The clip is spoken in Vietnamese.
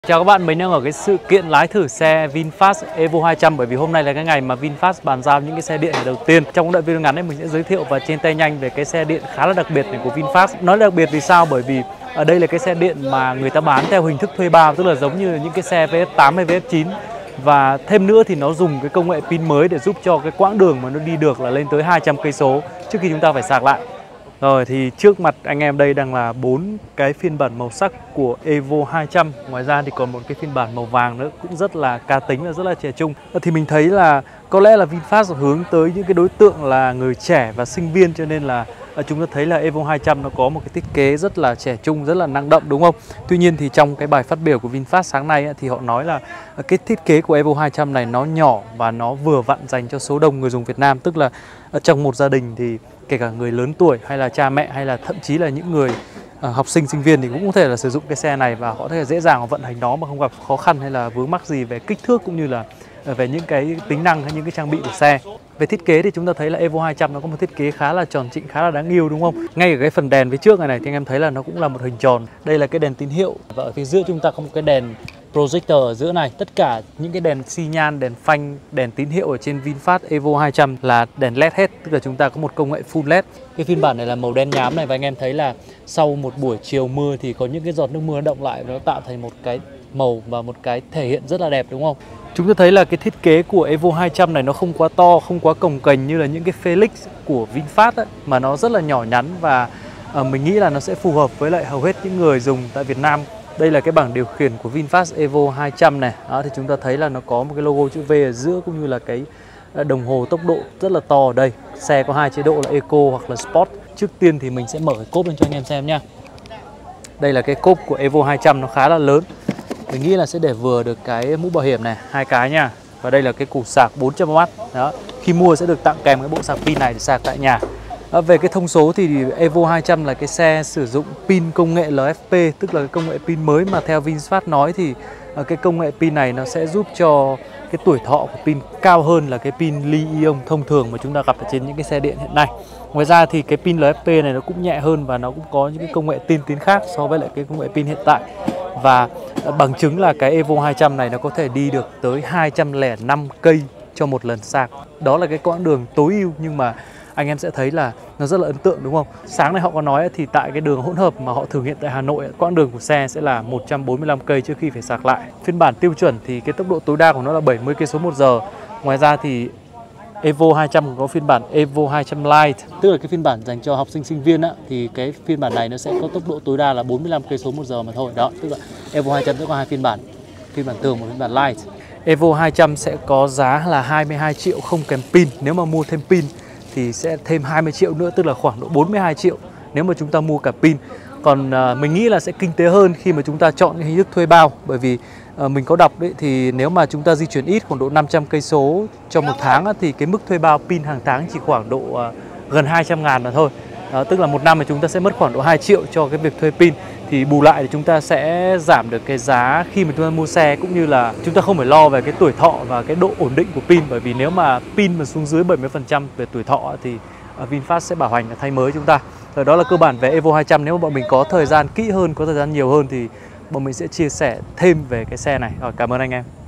Chào các bạn, mình đang ở cái sự kiện lái thử xe VinFast Evo 200 bởi vì hôm nay là cái ngày mà VinFast bàn giao những cái xe điện đầu tiên. Trong đoạn video ngắn này mình sẽ giới thiệu và trên tay nhanh về cái xe điện khá là đặc biệt này của VinFast. Nói đặc biệt vì sao? Bởi vì ở đây là cái xe điện mà người ta bán theo hình thức thuê bao, tức là giống như những cái xe VF8 hay VF9. Và thêm nữa thì nó dùng cái công nghệ pin mới để giúp cho cái quãng đường mà nó đi được là lên tới 200 cây số trước khi chúng ta phải sạc lại. Rồi thì trước mặt anh em đây đang là 4 cái phiên bản màu sắc của Evo 200. Ngoài ra thì còn một cái phiên bản màu vàng nữa cũng rất là cá tính và rất là trẻ trung. Thì mình thấy là có lẽ là VinFast hướng tới những cái đối tượng là người trẻ và sinh viên, cho nên là chúng ta thấy là Evo 200 nó có một cái thiết kế rất là trẻ trung, rất là năng động, đúng không? Tuy nhiên thì trong cái bài phát biểu của VinFast sáng nay thì họ nói là cái thiết kế của Evo 200 này nó nhỏ và nó vừa vặn dành cho số đông người dùng Việt Nam. Tức là trong một gia đình thì kể cả người lớn tuổi hay là cha mẹ hay là thậm chí là những người học sinh, sinh viên thì cũng có thể là sử dụng cái xe này và họ có thể dễ dàng vận hành nó mà không gặp khó khăn hay là vướng mắc gì về kích thước cũng như là về những cái tính năng hay những cái trang bị của xe. Về thiết kế thì chúng ta thấy là Evo 200 nó có một thiết kế khá là tròn trịa, khá là đáng yêu, đúng không? Ngay ở cái phần đèn phía trước này thì anh em thấy là nó cũng là một hình tròn. Đây là cái đèn tín hiệu và ở phía giữa chúng ta có một cái đèn projector ở giữa này. Tất cả những cái đèn xi nhan, đèn phanh, đèn tín hiệu ở trên VinFast Evo 200 là đèn LED hết, tức là chúng ta có một công nghệ full LED. Cái phiên bản này là màu đen nhám này và anh em thấy là sau một buổi chiều mưa thì có những cái giọt nước mưa động lại và nó tạo thành một cái màu và một cái thể hiện rất là đẹp, đúng không? Chúng ta thấy là cái thiết kế của Evo 200 này nó không quá to, không quá cồng kềnh như là những cái Felix của VinFast ấy, mà nó rất là nhỏ nhắn và mình nghĩ là nó sẽ phù hợp với lại hầu hết những người dùng tại Việt Nam. Đây là cái bảng điều khiển của VinFast Evo 200 này. Đó, thì chúng ta thấy là nó có một cái logo chữ V ở giữa cũng như là cái đồng hồ tốc độ rất là to ở đây. Xe có hai chế độ là Eco hoặc là Sport. Trước tiên thì mình sẽ mở cái cốp lên cho anh em xem nha. Đây là cái cốp của Evo 200, nó khá là lớn. Mình nghĩ là sẽ để vừa được cái mũ bảo hiểm này, hai cái nha. Và đây là cái củ sạc 400W. Đó. Khi mua sẽ được tặng kèm cái bộ sạc pin này để sạc tại nhà. Về cái thông số thì Evo 200 là cái xe sử dụng pin công nghệ LFP, tức là cái công nghệ pin mới mà theo VinFast nói thì cái công nghệ pin này nó sẽ giúp cho cái tuổi thọ của pin cao hơn là cái pin li-ion thông thường mà chúng ta gặp ở trên những cái xe điện hiện nay. Ngoài ra thì cái pin LFP này nó cũng nhẹ hơn và nó cũng có những cái công nghệ tiên tiến khác so với lại cái công nghệ pin hiện tại. Và bằng chứng là cái Evo 200 này nó có thể đi được tới 205 cây cho một lần sạc. Đó là cái quãng đường tối ưu nhưng mà anh em sẽ thấy là nó rất là ấn tượng, đúng không? Sáng nay họ có nói thì tại cái đường hỗn hợp mà họ thử nghiệm tại Hà Nội, quãng đường của xe sẽ là 145 cây trước khi phải sạc lại. Phiên bản tiêu chuẩn thì cái tốc độ tối đa của nó là 70 cây số một giờ. Ngoài ra thì Evo 200 có phiên bản Evo 200 Lite, tức là cái phiên bản dành cho học sinh, sinh viên á, thì cái phiên bản này nó sẽ có tốc độ tối đa là 45 cây số một giờ mà thôi. Đó, tức là Evo 200 sẽ có hai phiên bản thường và phiên bản Lite. Evo 200 sẽ có giá là 22 triệu không kèm pin. Nếu mà mua thêm pin thì sẽ thêm 20 triệu nữa, tức là khoảng độ 42 triệu nếu mà chúng ta mua cả pin. Còn mình nghĩ là sẽ kinh tế hơn khi mà chúng ta chọn cái hình thức thuê bao, bởi vì mình có đọc đấy thì nếu mà chúng ta di chuyển ít khoảng độ 500 cây số trong một tháng thì cái mức thuê bao pin hàng tháng chỉ khoảng độ gần 200.000 mà thôi. Tức là một năm mà chúng ta sẽ mất khoảng độ 2 triệu cho cái việc thuê pin. Thì bù lại thì chúng ta sẽ giảm được cái giá khi mà chúng ta mua xe, cũng như là chúng ta không phải lo về cái tuổi thọ và cái độ ổn định của pin. Bởi vì nếu mà pin mà xuống dưới 70% về tuổi thọ thì VinFast sẽ bảo hành là thay mới chúng ta. Rồi, đó là cơ bản về Evo 200. Nếu mà bọn mình có thời gian kỹ hơn, có thời gian nhiều hơn thì bọn mình sẽ chia sẻ thêm về cái xe này. Rồi, cảm ơn anh em.